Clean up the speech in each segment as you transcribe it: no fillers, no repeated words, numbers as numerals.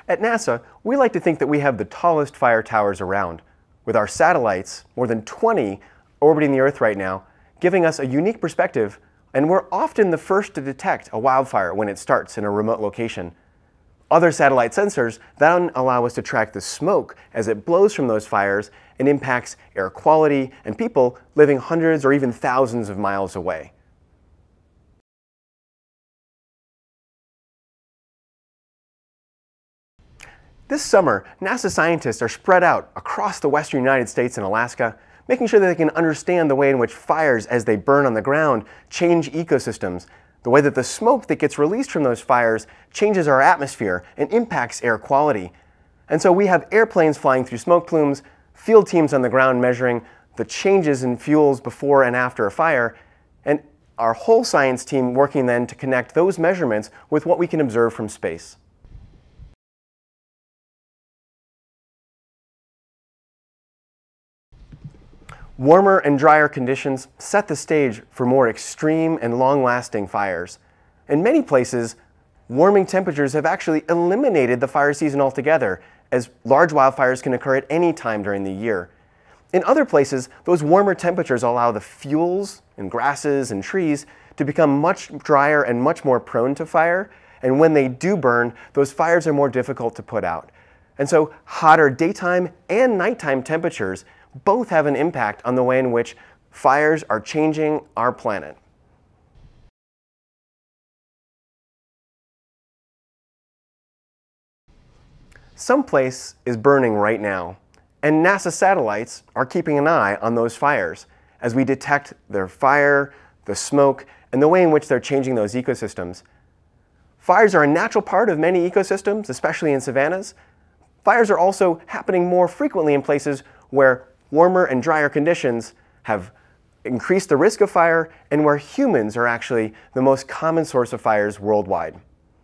At NASA, we like to think that we have the tallest fire towers around, with our satellites, more than 20, orbiting the Earth right now, giving us a unique perspective, and we're often the first to detect a wildfire when it starts in a remote location. Other satellite sensors then allow us to track the smoke as it blows from those fires and impacts air quality and people living hundreds or even thousands of miles away. This summer, NASA scientists are spread out across the western United States and Alaska, making sure that they can understand the way in which fires, as they burn on the ground, change ecosystems, the way that the smoke that gets released from those fires changes our atmosphere and impacts air quality. And so we have airplanes flying through smoke plumes, field teams on the ground measuring the changes in fuels before and after a fire, and our whole science team working then to connect those measurements with what we can observe from space. Warmer and drier conditions set the stage for more extreme and long-lasting fires. In many places, warming temperatures have actually eliminated the fire season altogether, as large wildfires can occur at any time during the year. In other places, those warmer temperatures allow the fuels and grasses and trees to become much drier and much more prone to fire, and when they do burn, those fires are more difficult to put out. And so hotter daytime and nighttime temperatures both have an impact on the way in which fires are changing our planet. Someplace is burning right now, and NASA satellites are keeping an eye on those fires as we detect their fire, the smoke, and the way in which they're changing those ecosystems. Fires are a natural part of many ecosystems, especially in savannas. Fires are also happening more frequently in places where warmer and drier conditions have increased the risk of fire and where humans are actually the most common source of fires worldwide.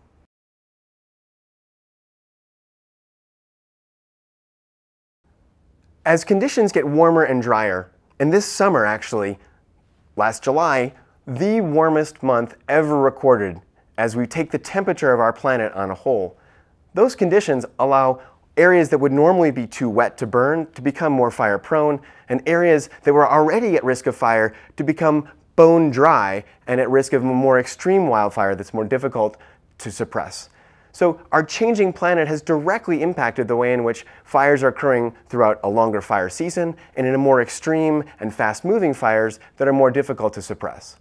As conditions get warmer and drier, and this summer actually, last July, the warmest month ever recorded as we take the temperature of our planet on a whole, those conditions allow areas that would normally be too wet to burn to become more fire prone, and areas that were already at risk of fire to become bone dry and at risk of a more extreme wildfire that's more difficult to suppress. So our changing planet has directly impacted the way in which fires are occurring throughout a longer fire season and in a more extreme and fast-moving fires that are more difficult to suppress.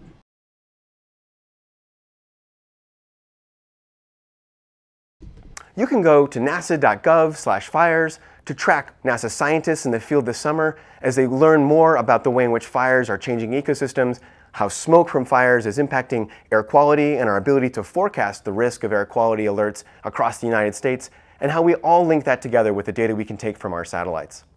You can go to nasa.gov/fires to track NASA scientists in the field this summer as they learn more about the way in which fires are changing ecosystems, how smoke from fires is impacting air quality and our ability to forecast the risk of air quality alerts across the United States, and how we all link that together with the data we can take from our satellites.